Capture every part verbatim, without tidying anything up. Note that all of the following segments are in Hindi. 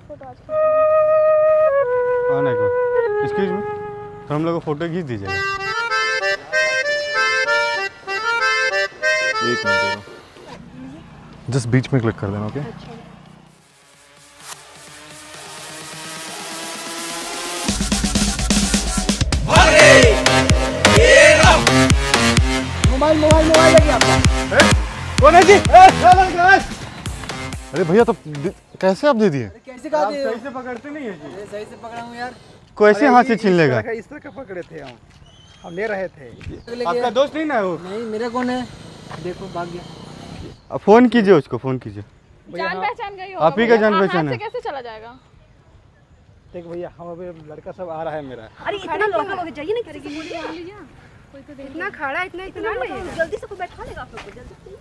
फोटो आज खींचेंगे। हाँ ना एक्सक्यूज मी, तो हम लोग को फोटो खींच दीजिएगा। एक मिनट, जस्ट बीच में क्लिक कर देना। ओके अच्छा। मोबाइल मोबाइल मोबाइल लगी आपका? कौन है जी? अरे भैया तो कैसे आप दे दिए? कैसे कहा दिए? सही से पकड़ते नहीं है जी। सही से पकड़ा हूँ यार। कैसे हाथ से छीन लेगा? इस तरह का पकड़े थे हम हम ले रहे थे। आपका दोस्त नहीं ना वो? नहीं, मेरा कौन है? देखो भाग गया। अब फोन कीजिए उसको, फोन कीजिए। जान पहचान गई होगा। आप ही का जान पहचान है। हाथ से कैसे चला जाएगा? देख भैया, हम अभी लड़का सब आ रहा है मेरा। अरे इतना लड़का लोग चाहिए ना किसी को मान लीजिए। कोई तो देख इतना खड़ा इतना इतना नहीं, जल्दी से कोई बैठा लेगा आप लोग को जल्दी।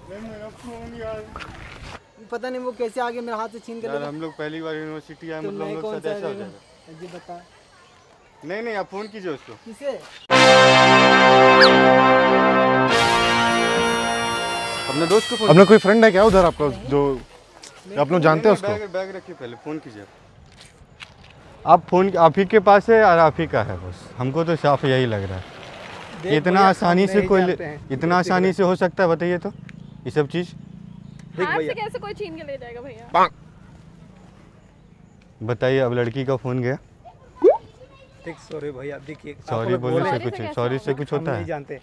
पता नहीं वो कैसे आगे मेरा हाथ से छीन कर यार हम लोग पहली बार यूनिवर्सिटी आए, मतलब हम लोग साथ ऐसा हो जाएगा। जी बता। नहीं नहीं, आप फोन कीजिए उसको। किसे? अपने दोस्त को फोन। अपना कोई फ्रेंड है क्या उधर आपका जो आप लोग जानते हैं उसको? बैग बैग रखिए, पहले फोन कीजिए। आप फोन आप ही के पास है और आप ही का है बस। हमको तो साफ यही लग रहा है। इतना आसानी से कोई इतना आसानी से हो सकता है? बताइए तो ये सब चीज़। हाथ से कैसे कोई छीन के ले जाएगा भैया? बताइए, अब लड़की का फोन गया। देख सॉरी भैया, देखिए सॉरी बोलने से कुछ सॉरी से कुछ होता नहीं है? जानते।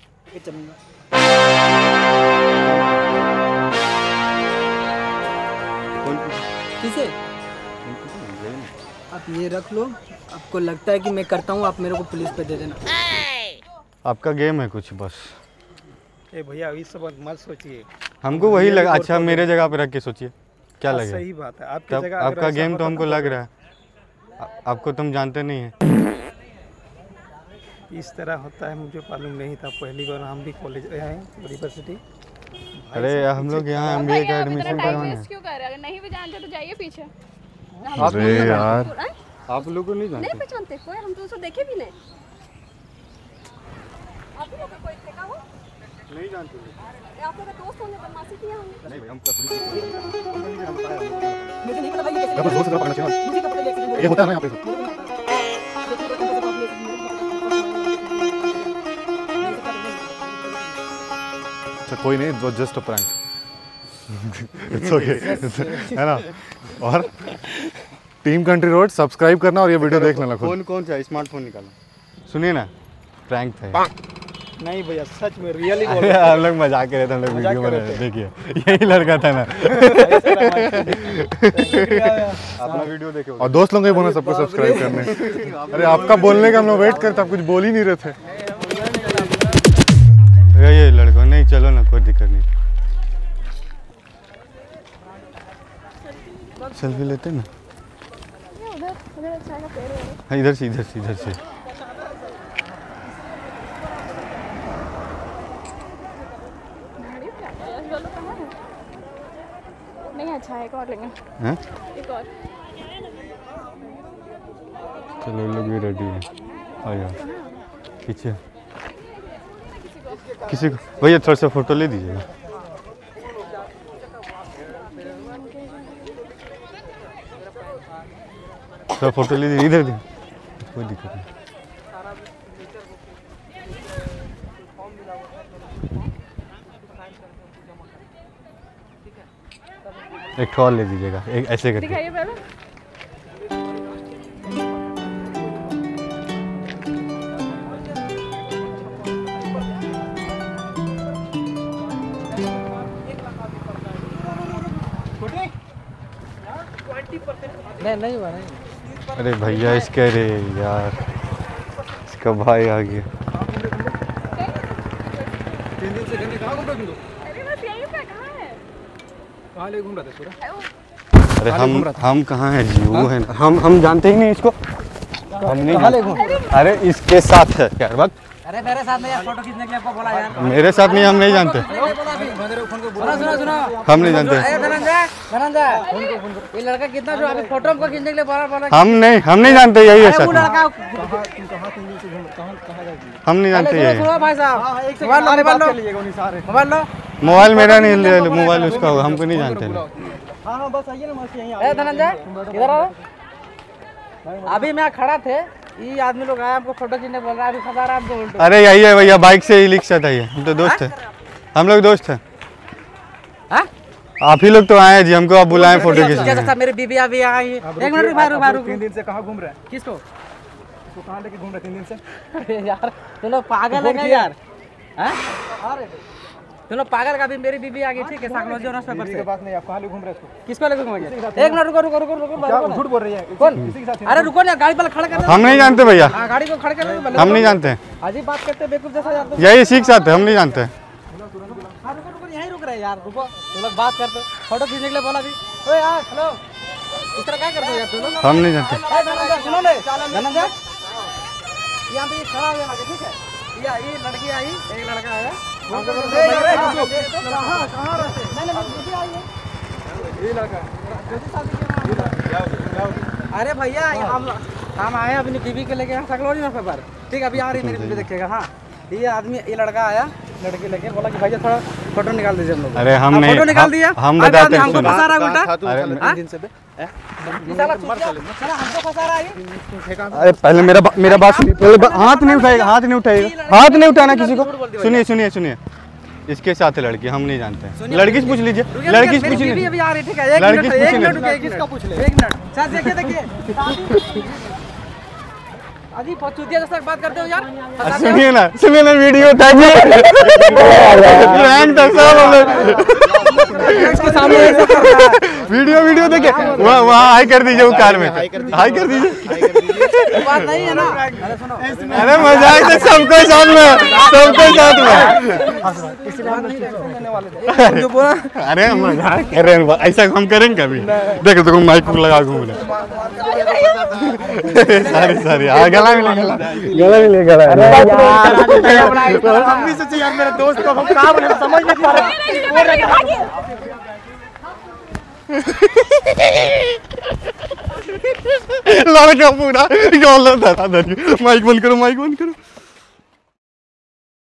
किसे? आप ये रख लो। आपको लगता है कि मैं करता हूँ, आप मेरे को पुलिस पे दे देना। आपका गेम है कुछ बस। ए भैया ये सब मत सोचिए। हमको वही लगा। अच्छा मेरे जगह पे रख के सोचिए क्या लगे। सही बात है, आपकी तब जगह आपका गेम तो हमको लग रहा है। आ, आपको तुम जानते नहीं है। इस तरह होता है, मुझे मालूम नहीं था। पहली बार हम भी कॉलेज आए हैं, यूनिवर्सिटी। अरे हम लोग यहाँ एमबीए का एडमिशन करवाना है। क्यों कर रहे हैं? अगर नहीं भी जानते तो जाइए पीछे। अरे यार आप लोग को नहीं जानते? नहीं पहचानते कोई, हम तो उसे देखे भी नहीं। आप ही लोग का कोई देखा हो? नहीं जानते। आप लोग का दोस्त होंगे, बदमाशी किया होंगे। नहीं भाई, हम मुझे नहीं पता भाई ये कैसे। जोर से पकड़ना चाहिए। मुझे कपड़े लेके ये होता है ना यहाँ पे। अच्छा कोई नहीं, just a prank. It's okay है ना। और टीम कंट्री रोड सब्सक्राइब करना और ये वीडियो देख लेना खुद। फोन कौन सा स्मार्टफोन निकालो। सुनिए ना, प्रैंक था। नहीं भैया सच में रियली बोल अरे रहा हम लोग मजाक कर रहे थे, हम लोग वीडियो बना रहे थे। देखिए यही लड़का था ना। अपना वीडियो देखे और दोस्त लोगों को भी बोलना सबको सब्सक्राइब करने। अरे आपका बोलने का हम लोग वेट करते, आप कुछ बोल ही नहीं रहे थे। ये लड़का नहीं, चलो ना, कोई दिक्कत नहीं। सेल्फी लेते ना। उधर उधर अच्छा का पेड़ है। हाँ इधर से इधर से इधर से। नहीं अच्छा है, एक और लेंगे। हैं? एक और। चलो लोग भी रेडी है। आ जाओ पीछे। किसी को भैया थोड़ा सा फोटो ले दीजिएगा। थोड़ा फोटो ले दीजिए, इधर दे, कोई दिक्कत नहीं। एक ठो और ले दीजिएगा, एक ऐसे करके। दिखाइए पहले। नहीं नहीं हुआ नहीं। अरे भैया इसके रे यार, इसका भाई आ गया। तीन दिन से घंटे कहाँ घूम रहे तुम? अरे बस यहीं पे कहाँ है? कहाँ ले घूम रहे थे पूरा? अरे हम हम कहाँ हैं जी, वो है ना। हम हम जानते ही नहीं इसको। हम नहीं जानते। अरे इसके साथ है यार वक्त। अरे मेरे साथ में यार फोटो खींचने के लिए आपको बोला यार। मेरे साथ नहीं, हम नहीं जानते। सुनो सुनो सुनो, हम नहीं जानते। धनंजय धनंजय, ये लड़का कितना जो अभी फोटो हमको खींचने के लिए बोला बोला। हम नहीं हम नहीं जानते, यही है वो सच में। लड़का हम नहीं जानते यही। सुनो भाई साहब, मोबाइल लो मोबाइल लो मोबाइल लो। मोबाइल मेरा नहीं, ले लो मोबाइल उसका होगा, हमको नहीं जानते। हाँ हाँ बस आइए ना बस यहीं ए धनंजय इधर आओ। अभी मैं खड़ा थे, ये आदमी लोग आया हमको फोटो खींचने बोल रहा है, अभी फंसा रहा है हमको उल्टो। अरे यही है भैया, बाइक से ही रिक्शा था ये, हम तो दोस्त है, हम लोग दोस्त हैं। हाँ? आप ही लोग तो आए हैं जी, हमको आप बुलाएं फोटो खींचने। क्या मेरी बीबी अभी आई। एक मिनट रुक भाई, रुक भाई, रुक। तीन दिन से कहाँ घूम रहे हैं? किसको? तो कहाँ लेके घूम रहे तीन दिन से? अरे यार तुम लोग पागल है क्या यार? हैं? तुम लोग पागल का भी मेरी बीबी आ गई, ठीक है, साइकोलॉजी ऑनर्स पेपर से। बात नहीं, आप कहाँ ले घूम रहे हैं? किसको लेके घूमेंगे? एक मिनट रुको रुको रुको रुको रुको। झूठ बोल रही है कौन? किसी के साथ? अरे रुको ना, गाड़ी पर खड़ा कर दो। हम नहीं जानते भैया, हाँ गाड़ी को खड़ा कर दो। हम नहीं जानते, अजीब बात करते हैं बेवकूफ जैसा यार। यही सीख सकते, हम नहीं जानते। हाँ रुको रुको, यहीं रुक रहे हैं यार, रुको। तुम लोग बात करते, फोटो खींचने के लिए बोला भी। ओए यार हेलो, इस तरह क्या करते हो यार तुम लोग? हम नहीं जानते। ए, धनंजय, सुनो ले धनंजय, यहाँ पे ये खड़ा हो जाना, ठीक है? या ये लड़की आई, एक लड़का आया। कहाँ कहाँ रहते? नहीं नहीं दीदी आई है। ये लड़का अरे भैया हम हम आए अपनी बीवी के लेके यहाँ साइकोलॉजी में पेपर, ठीक है? अभी आ रही मेरी बीवी देखिएगा। हाँ ये आदमी, ये लड़का आया लड़की लेके, बोला कि भैया थोड़ा फोटो निकाल दीजिए हम लोग। अरे हम नहीं, फोटो निकाल दिया, हम बताते हैं, हमको सुनो। फंसा रहा है उल्टा। अरे दिन से हमको फंसा रहा है। अरे पहले मेरा बा- मेरा बात सुनिए, पहले बा- हाथ नहीं उठाएगा, हाथ नहीं उठाएगा, हाथ नहीं उठाना किसी को। सुनिए सुनिए सुनिए, इसके साथ है लड़की, हम नहीं जानते हैं। लड़की से पूछ लीजिए, लड़की से पूछ बीवी लीजिए। अभी आ रही, ठीक है? एक लड़की मिनट, से एक पूछिए मिनट ना। रुकिए, किसका पूछ ले? एक मिनट सर, देखिए देखिए अजी पचूतिया जैसा बात करते हो यार। अरे सुनिए ना, सुनिए ना, वीडियो था जी, रैंक था सब हम लोग। इसके सामने ऐसा कर रहा है। वीडियो वीडियो देखिए, वहाँ वहाँ हाई कर दीजिए, वो कार में हाई कर दीजिए। बात नहीं है ना। अरे सुनो, अरे मजाक था, सबको साथ में, सबको साथ में। जो बोला अरे मजाक कर रहे हैं, ऐसा हम करेंगे कभी? देखो देखो माइक लगा घूम रहे। सारी सारी आ गला मिले, गला गला मिले, गला। हम भी सोचे यार मेरे दोस्त को हम कहाँ बोले समझ नहीं पा रहे। लड़का पूरा गला था। माइक बंद करो, माइक बंद करो।